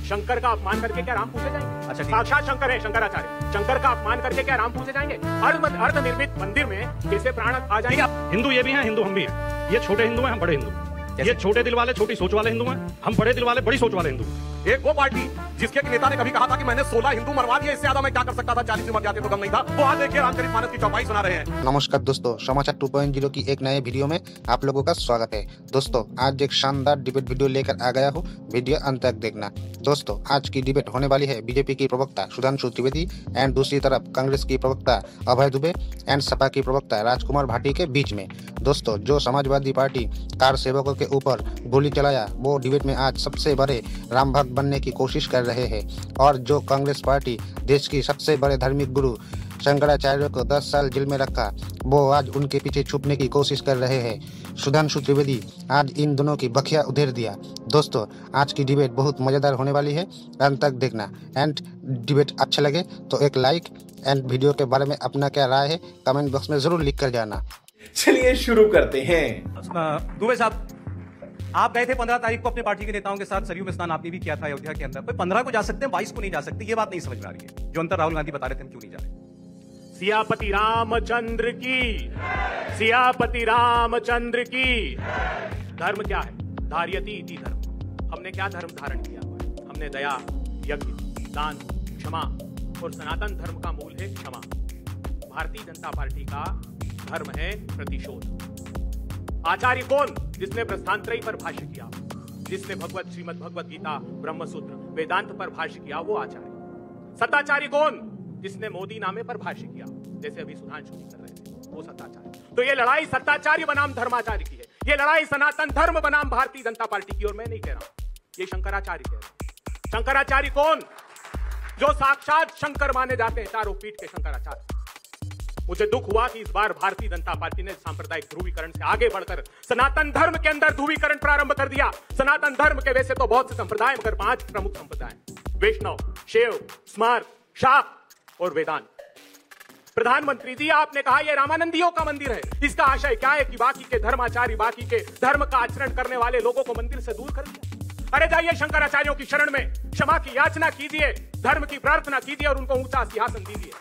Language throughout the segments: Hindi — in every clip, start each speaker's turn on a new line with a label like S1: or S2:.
S1: शंकर का अपमान करके क्या राम पूजे जाएंगे?
S2: अच्छा,
S1: साक्षात शंकर है, शंकराचार्य। शंकर का अपमान करके क्या राम पूजे जाएंगे? अर्ध निर्मित मंदिर में कैसे प्राण आ जाएंगे?
S3: हिंदू ये भी हैं, हिंदू हम भी हैं। ये छोटे हिंदू हैं, हम बड़े हिंदू। ये छोटे दिल वाले छोटी सोच वाले हिंदू हैं, हम बड़े दिल वाले बड़ी सोच वाले हिंदू।
S4: एक वो पार्टी जिसके नेता ने कभी कहा था कि मैंने 16 हिंदू मरवा दिए, इससे ज्यादा मैं क्या कर सकता था, 40 मर जाते तो कम नहीं था। वो आज देखिए रामचरितमानस की चौपाई सुना रहे हैं।
S5: नमस्कार दोस्तों, समाचार 2.0 की एक नए वीडियो में आप लोगों का स्वागत है। दोस्तों आज एक शानदार डिबेट वीडियो लेकर आ गया हूँ, वीडियो अंत तक देखना। दोस्तों आज की डिबेट होने वाली है बीजेपी की प्रवक्ता सुधांशु त्रिवेदी एंड दूसरी तरफ कांग्रेस की प्रवक्ता अभय दुबे एंड सपा की प्रवक्ता राजकुमार भाटी के बीच में। दोस्तों जो समाजवादी पार्टी कार सेवकों के ऊपर गोली चलाया वो डिबेट में आज सबसे बड़े राम भक्त बनने की कोशिश कर रहे हैं, और जो कांग्रेस पार्टी देश की सबसे बड़े धार्मिक गुरु शंकराचार्य को 10 साल जेल में रखा वो आज उनके पीछे छुपने की कोशिश कर रहे हैं। सुधांशु त्रिवेदी आज इन दोनों की बखिया उधेर दिया। दोस्तों आज की डिबेट बहुत मजेदार होने वाली है, अंत तक देखना। एंड डिबेट अच्छा लगे तो एक लाइक एंड वीडियो के बारे में अपना क्या राय है कमेंट बॉक्स में जरूर लिख कर जाना।
S2: चलिए शुरू करते हैं। दुबे साहब आप गए थे 15 तारीख को अपने पार्टी के नेताओं के साथ सरयू में स्नान आपने भी किया था अयोध्या के अंदर। कोई 15 को जा सकते हैं 22 को नहीं जा सकते, ये बात नहीं समझ में आ रही है। जो अंतर राहुल गांधी बता रहे थे हम क्यों नहीं जा रहे।
S1: सियापति रामचंद्र की, सियापति रामचंद्र की। धर्म क्या है? धार्यति इति धर्म। हमने क्या धर्म धारण किया? हमने दया, यज्ञ, दान, क्षमा, और सनातन धर्म का मूल है क्षमा। भारतीय जनता पार्टी का धर्म है प्रतिशोध। आचार्य कौन? जिसने प्रस्थानत्रयी पर भाष्य किया, जिसने श्रीमद् भगवत गीता, ब्रह्मसूत्र, वेदांत पर भाष्य किया, वो आचार्य। सत्ताचारी कौन? जिसने मोदी नामे पर भाष्य किया, जैसे अभी सुधांशु जी कर रहे थे, वो सत्ताचार्य। तो ये लड़ाई सत्ताचार्य बनाम धर्माचार्य की है, ये लड़ाई सनातन धर्म बनाम भारतीय जनता पार्टी की। और मैं नहीं कह रहा हूं, ये शंकराचार्य कह रहे हैं। शंकराचार्य कौन? जो साक्षात शंकर माने जाते हैं, चारों पीठ के शंकराचार्य। मुझे दुख हुआ कि इस बार भारतीय जनता पार्टी ने सांप्रदायिक ध्रुवीकरण से आगे बढ़कर सनातन धर्म के अंदर ध्रुवीकरण प्रारंभ कर दिया। सनातन धर्म के वैसे तो बहुत से संप्रदाय, मगर 5 प्रमुख संप्रदाय, वैष्णव, शैव, स्मार्त, शाक्त और वेदांत। प्रधानमंत्री जी आपने कहा यह रामानंदियों का मंदिर है। इसका आशय क्या है? कि बाकी के धर्माचारी, बाकी के धर्म का आचरण करने वाले लोगों को मंदिर से दूर कर दिया। अरे जाइए शंकराचार्यों की शरण में, क्षमा की याचना कीजिए, धर्म की प्रार्थना कीजिए और उनको ऊंचा सिंहासन दीजिए।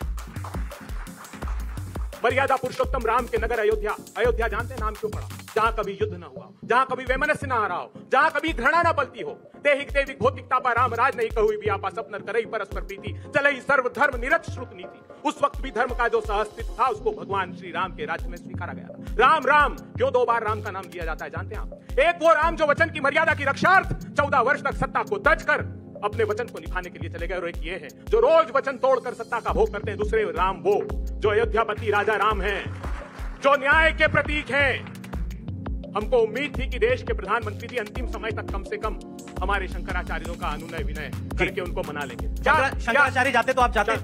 S1: मर्यादा पुरुषोत्तम राम के नगर अयोध्या। अयोध्या जानते हैं नाम क्यों पड़ा? जहां कभी युद्ध न हुआ, जहां कभी वैमनस्य न हरा हो, जहां कभी घृणा न पलती हो। देहिक देविक भौतिकता पर राम राज नहीं कहूई भी आपा सपनर करई परस्पर प्रीति चलई सर्व धर्म निरत श्रुत नीति। उस वक्त भी धर्म का जो सहअस्तित्व था उसको भगवान श्री राम के राज्य में स्वीकारा गया था। राम राम क्यों 2 बार राम का नाम लिया जाता है जानते हैं आप? एक वो राम जो वचन की मर्यादा की रक्षार्थ 14 वर्ष तक सत्ता को तज कर अपने वचन को निभाने के लिए चले गए, और एक ये है जो रोज वचन तोड़कर सत्ता का भोग करते हैं। दूसरे राम वो जो अयोध्यापति राजा राम हैं, जो न्याय के प्रतीक हैं। हमको उम्मीद थी कि देश के प्रधानमंत्री जी अंतिम समय तक कम से कम हमारे शंकराचार्यों का अनुनय विनय करके उनको मना लेंगे।
S2: शंकराचार्य जाते तो आप जाते?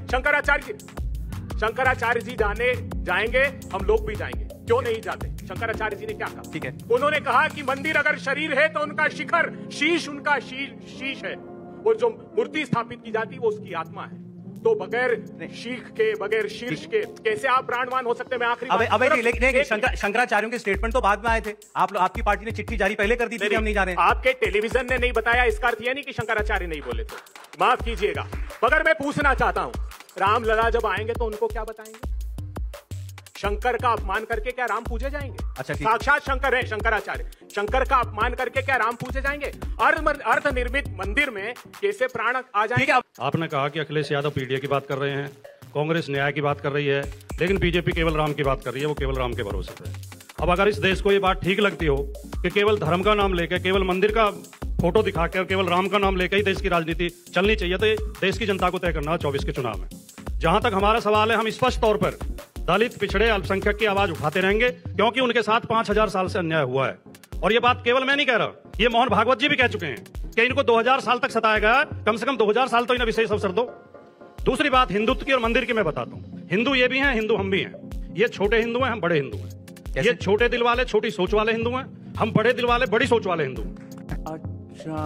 S1: शंकराचार्य जी जाएंगे, हम लोग भी जाएंगे, क्यों नहीं जाते? शंकराचार्य जी ने क्या कहा? ठीक है, उन्होंने कहा कि मंदिर अगर शरीर है तो उनका शिखर, शीश उनका शीश है, और जो मूर्ति स्थापित की जाती है वो उसकी आत्मा है। तो बगैर शीख के, बगैर शीर्ष के कैसे आप प्राणवान हो सकते हैं? मैं आखिरी
S2: लेकिन शंकराचार्यों के स्टेटमेंट तो बाद में आए थे। आपकी पार्टी ने चिट्ठी जारी पहले कर दी थी कि हम नहीं जा रहे।
S1: आपके टेलीविजन ने नहीं बताया, इसका अर्थ यह नहीं कि शंकराचार्य नहीं बोले थे, माफ कीजिएगा। मगर मैं पूछना चाहता हूं, रामलला जब आएंगे तो उनको क्या बताएंगे? शंकर का अपमान करके क्या राम पूजे जाएंगे? अच्छा, साक्षात शंकर है, शंकराचार्य। शंकर का अपमान करके क्या राम पूजे जाएंगे? अर्ध निर्मित मंदिर में कैसे प्राण आ जाएंगे?
S3: आपने कहा कि अखिलेश यादव पीडीए की बात कर रहे हैं, कांग्रेस न्याय की बात कर रही है, लेकिन बीजेपी केवल राम की बात कर रही है, वो केवल राम के भरोसे पे। अब अगर इस देश को ये बात ठीक लगती हो कि केवल धर्म का नाम लेकर, केवल मंदिर का फोटो दिखाकर, केवल राम का नाम लेकर ही देश की राजनीति चलनी चाहिए, तो देश की जनता को तय करना 24 के चुनाव में। जहां तक हमारा सवाल है, हम स्पष्ट तौर पर दलित, पिछड़े, अल्पसंख्यक की आवाज उठाते रहेंगे, क्योंकि उनके साथ 5000 साल से अन्याय हुआ है। और ये बात केवल मैं नहीं कह रहा, ये मोहन भागवत जी भी कह चुके हैं कि इनको 2000 साल तक सताया गया, कम से कम 2000 साल तो इन्हें विशेष अवसर दो। दूसरी बात हिंदुत्व की और मंदिर की मैं बताता हूँ। हिंदू ये भी हैं, हिंदू हम भी हैं। ये छोटे हिंदू हैं, हम बड़े हिंदू हैं। ये छोटे दिल वाले छोटी सोच वाले हिंदू हैं, हम बड़े दिल वाले बड़ी सोच वाले हिंदू हैं।
S2: अच्छा,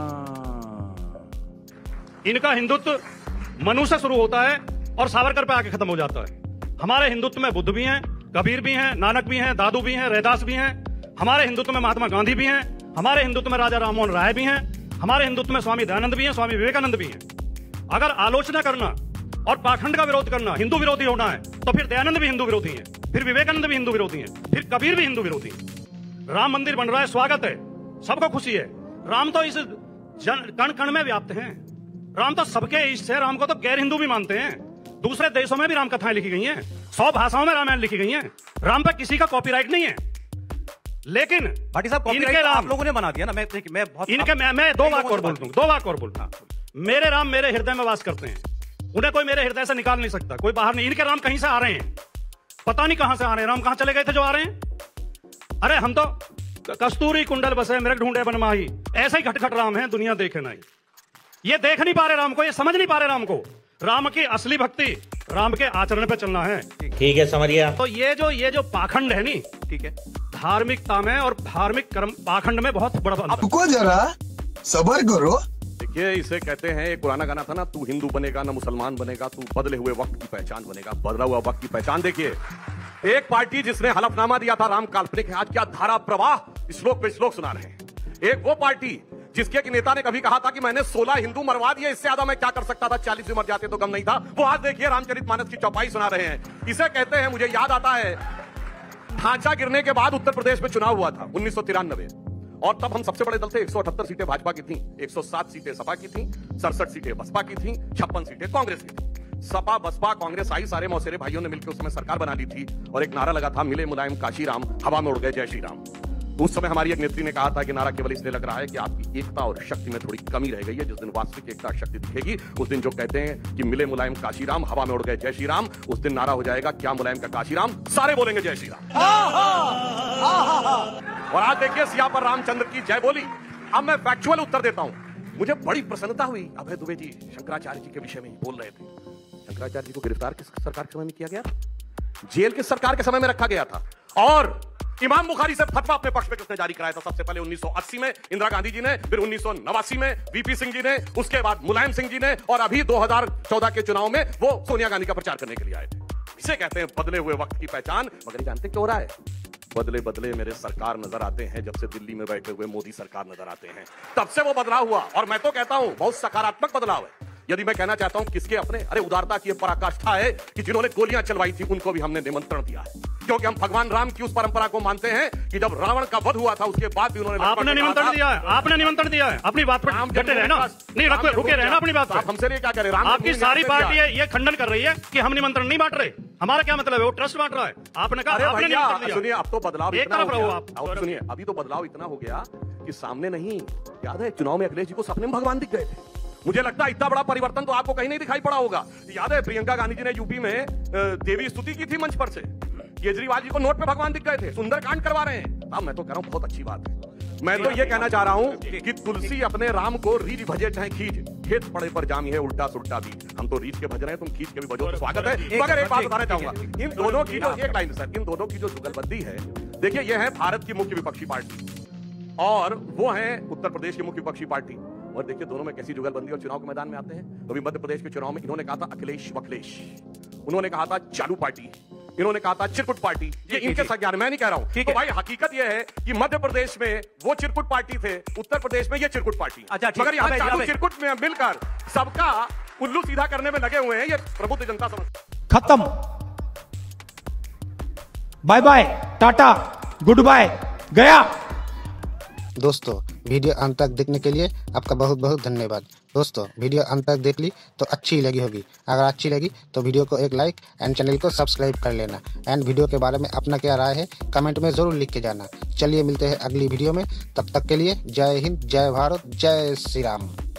S3: इनका हिंदुत्व मनु से शुरू होता है और सावरकर पे आके खत्म हो जाता है। हमारे हिंदुत्व में बुद्ध भी हैं, कबीर भी हैं, नानक भी हैं, दादू भी हैं, रैदास भी हैं। हमारे हिंदुत्व में महात्मा गांधी भी हैं, हमारे हिंदुत्व में राजा राममोहन राय भी हैं, हमारे हिंदुत्व में स्वामी दयानंद भी हैं, स्वामी विवेकानंद भी हैं। अगर आलोचना करना और पाखंड का विरोध करना हिंदू विरोधी होना है तो फिर दयानंद भी हिंदू विरोधी हैं, फिर विवेकानंद भी हिंदू विरोधी हैं, फिर कबीर भी हिंदू विरोधी हैं। राम मंदिर बन रहा है, स्वागत है, सबको खुशी है। राम तो इस कण कण में व्याप्त हैं। राम तो सबके इष्ट है। राम को तो गैर हिंदू भी मानते हैं। दूसरे देशों में भी राम कथाएं लिखी गई हैं, 100 भाषाओं में रामायण लिखी गई हैं। राम पर किसी का कॉपीराइट नहीं है। लेकिन
S2: भाटी साहब,
S3: इनके राम
S2: आप लोगों ने बना दिया ना। मैं बहुत
S3: इनके मैं दो वाक और बोलता हूं। मेरे राम मेरे हृदय में वास करते हैं, उन्हें कोई मेरे हृदय से निकाल नहीं सकता, कोई बाहर नहीं। इनके राम कहीं से आ रहे हैं, पता नहीं कहां से आ रहे हैं। राम कहां चले गए थे जो आ रहे हैं? अरे हम तो कस्तूरी कुंडल बसे मृग ढूंढे बनमाही, ऐसे ही खटखट राम है, दुनिया देखे नहीं। ये देख नहीं पा रहे राम को, ये समझ नहीं पा रहे राम को। राम की असली भक्ति राम के आचरण पे चलना है।
S6: ठीक है, समझ गया।
S3: तो ये जो पाखंड है नी,
S2: ठीक है,
S3: धार्मिकता में और धार्मिक कर्म पाखंड में बहुत बड़ा अंतर।
S7: आपको जरा सबर करो।
S4: देखिए, इसे कहते हैं, एक पुराना गाना था ना, तू हिंदू बनेगा ना मुसलमान बनेगा, तू बदले हुए वक्त की पहचान बनेगा। बदला हुआ वक्त की पहचान देखिए, एक पार्टी जिसने हलफनामा दिया था राम काल्पनिक है, आज क्या धारा प्रवाह श्लोक पे श्लोक सुना रहे हैं। एक वो पार्टी जिसके कि नेता ने कभी कहा था कि मैंने 16 हिंदू मरवा दिए, इससे ज्यादा मैं क्या कर सकता था, 40 भी मर जाते तो गम नहीं था, वो आज देखिए रामचरितमानस की चौपाई सुना रहे हैं। इसे कहते हैं, मुझे याद आता है, ढांचा गिरने के बाद उत्तर प्रदेश में चुनाव हुआ था 1993, और तब हम सबसे बड़े दल थे। 178 सीटें भाजपा की थी, 107 सीटें सपा की थी, 67 सीटें बसपा की थी, 56 सीटें कांग्रेस की थी। सपा बसपा कांग्रेस आई, सारे मौसेरे भाइयों ने मिलकर उस समय सरकार बना ली थी, और एक नारा लगा था, मिले मुलायम काशी राम, हवा में उड़ गए जय श्री राम। उस समय हमारी एक नेत्री ने कहा था कि नारा केवल इसलिए लग रहा है कि आपकी एकता और शक्ति में थोड़ी कमी रह गई है। जिस दिन वास्तविक एकता और शक्ति दिखेगी, उस दिन जो कहते हैं कि मिले मुलायम काशी राम, हवा में उड़ गए जय श्री राम, उस दिन नारा हो जाएगा, क्या मुलायम का काशी राम, सारे बोलेंगे जय श्री राम। और आज देखिए, सिया पर रामचंद्र की जय बोली। अब मैं फैक्चुअल उत्तर देता हूं। मुझे बड़ी प्रसन्नता हुई, अभय दुबे जी शंकराचार्य जी के विषय में बोल रहे थे। शंकराचार्य जी को गिरफ्तार किस सरकार के समय में किया गया? जेल किस सरकार के समय में रखा गया था? और इमाम बुखारी से फतवा अपने पक्ष में किसने जारी कराया था? सबसे पहले 1980 में इंदिरा गांधी जी ने, फिर 1989 में वीपी सिंह जी ने, उसके बाद मुलायम सिंह जी ने, और अभी 2014 के चुनाव में वो सोनिया गांधी का प्रचार करने के लिए आए थे। इसे कहते हैं बदले हुए वक्त की पहचान। मगर ये जानते क्यों रहा है? बदले बदले मेरे सरकार नजर आते हैं। जब से दिल्ली में बैठे हुए मोदी सरकार नजर आते हैं, तब से वो बदलाव हुआ, और मैं तो कहता हूं बहुत सकारात्मक बदलाव है। यदि मैं कहना चाहता हूं किसके अपने, अरे उदारता की पराकाष्ठा है कि जिन्होंने गोलियां चलवाई थी उनको भी हमने निमंत्रण दिया है, क्योंकि हम भगवान राम की उस परंपरा को मानते हैं कि जब रावण का वध हुआ था उसके बाद भी उन्होंने
S3: आपने निमंत्रण दिया है, आपने निमंत्रण दिया है। अपनी बात पर डटे रहना, नहीं रुके रहना अपनी बात पर।
S4: हमसे क्या करें?
S3: आपकी सारी पार्टी है ये खंडन कर रही है कि हम निमंत्रण नहीं बांट रहे। हमारा क्या मतलब है? वो ट्रस्ट बांट रहा है। आपने कहा आपने निमंत्रण दिया।
S4: सुनिए, अब तो बदलाव
S3: एक तरफ रहो आप।
S4: सुनिए, अभी तो बदलाव इतना हो गया कि सामने नहीं, याद है चुनाव में अखिलेश जी को सपने में भगवान दिख गए थे। मुझे लगता है इतना बड़ा परिवर्तन तो आपको कहीं नहीं दिखाई पड़ा होगा। याद है प्रियंका गांधी जी ने यूपी में देवी स्तुति की थी मंच पर से, केजरीवाल जी को नोट पे भगवान दिख गए थे, सुंदरकांड करवा रहे हैं। अब मैं तो कह रहा हूं बहुत अच्छी बात है। मैं तो ये कहना चाह रहा हूं कि तुलसी अपने राम को रीझ भजे चाहे खींच, खेत पड़े पर जामी है उल्टा सुल्टा भी। हम तो रीझ के भज रहे हैं, तुम खींच के भी भजो तो स्वागत है। मगर एक बात बताना चाहूंगा, इन दोनों की जो एक लाइन सर, इन दोनों की जो जुगलबंदी है, देखिए ये है भारत की मुख्य विपक्षी पार्टी और वो है उत्तर प्रदेश की मुख्य विपक्षी पार्टी। और देखिए दोनों में कैसी जुगलबंदी और चुनाव के मैदान में आते हैं। कभी मध्य प्रदेश के चुनाव में इन्होंने कहा था अखिलेश वखलेश, उन्होंने कहा था चालू पार्टी, इन्होंने कहा था चिरकुट पार्टी। ये इनके संज्ञान, मैं नहीं कह रहा हूं। तो भाई हकीकत ये है कि मध्य प्रदेश में वो चिरकुट पार्टी थे, उत्तर प्रदेश में ये चिरकुट पार्टी। मगर यहाँ चालू चिरकुट में मिलकर सबका उल्लू सीधा करने में लगे हुए हैं। ये प्रबुद्ध जनता समझ
S8: खत्म, bye bye, tata, good bye, गया।
S5: दोस्तों वीडियो अंत तक देखने के लिए आपका बहुत बहुत धन्यवाद। दोस्तों वीडियो अंत तक देख ली तो अच्छी लगी होगी। अगर अच्छी लगी तो वीडियो को एक लाइक एंड चैनल को सब्सक्राइब कर लेना। एंड वीडियो के बारे में अपना क्या राय है कमेंट में ज़रूर लिख के जाना। चलिए मिलते हैं अगली वीडियो में, तब तक के लिए जय हिंद, जय भारत, जय श्री राम।